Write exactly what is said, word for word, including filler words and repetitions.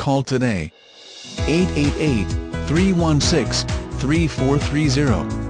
Call today. eight eight eight, three one six, three four three zero.